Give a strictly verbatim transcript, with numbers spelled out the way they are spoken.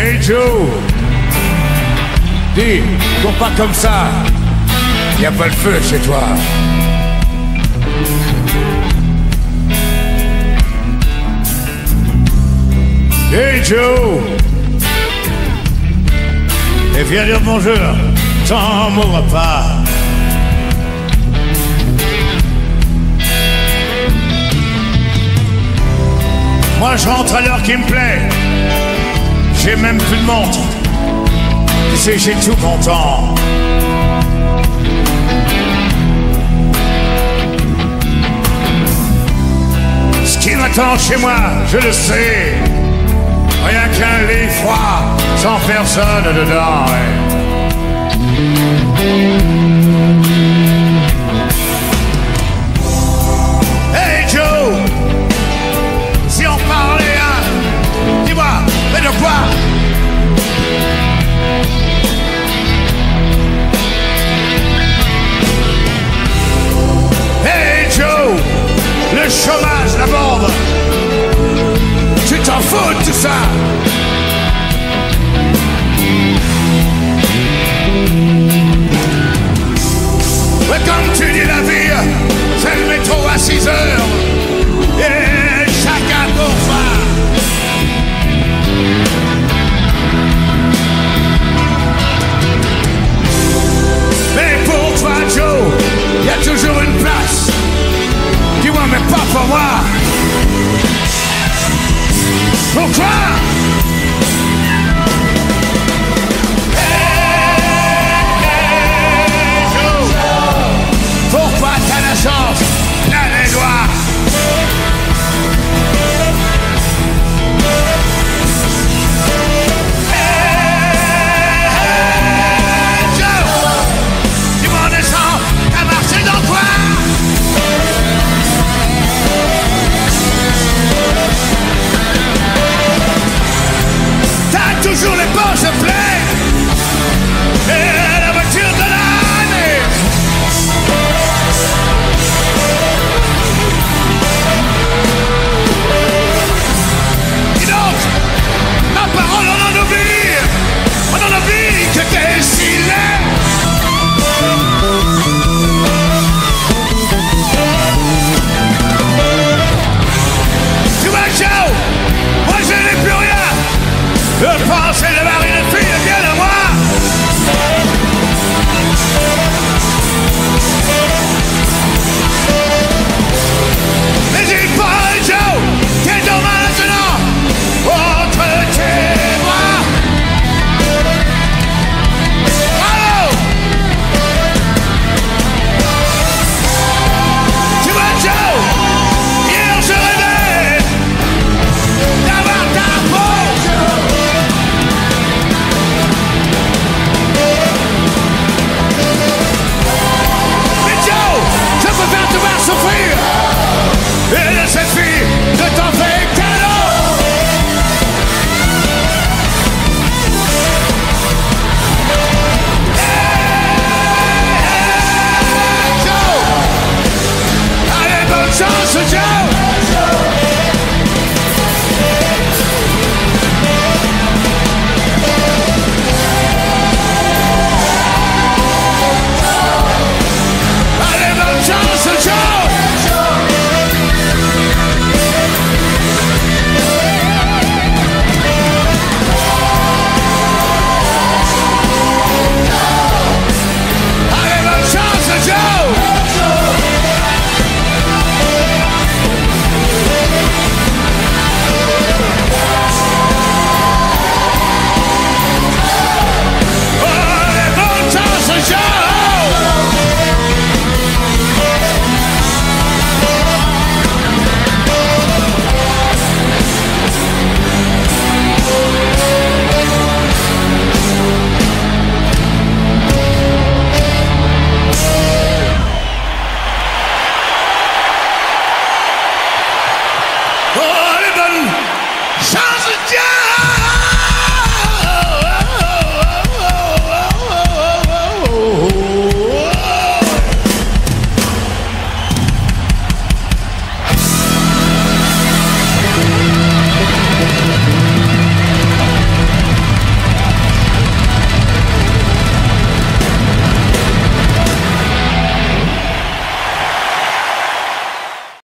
Hey Joe, dis, cours pas comme ça. Y a pas le feu chez toi. Hey Joe, et viens dire bonjour sans mon repas. Moi je rentre à l'heure qui me plaît. J'ai même plus de montre. Tu sais, j'ai tout mon temps. Ce qui m'attend chez moi, je le sais. Rien qu'un lit froid, sans personne dedans. Ouais. Hey Joe, si on parlait, hein, dis-moi, mais de quoi? Hey Joe, le chômage, la bombe, tu t'en fous de tout ça? Ouais, comme tu dis, la vie, c'est le métro à six heures. Et chacun pour soi. Mais pour toi, Joe, y a toujours une place. Dis-moi, mais pas pour moi. Pourquoi? Hey, Joe, pourquoi t'as la chance, t'as les doigts? Toujours les poches pleines et la voiture de l'année. Dis donc, ma parole on en oublie, on en oublie que t'es si laid. Tu vois Joe, moi je n'ai plus rien. Je pensais de marier une fille, viens à moi. Mais dis pas Joe, qu'est donc maintenant entre tes bras. Bravo. Tu vois Joe, hier je rêvais d'avoir ta peau. Souffrir et de cette fille de t'en faire cadeau. Hey, hey, Joe, allez, bonne chance Joe. Allez, bonne chance Joe. Oh, les bonnes chances de Dieu!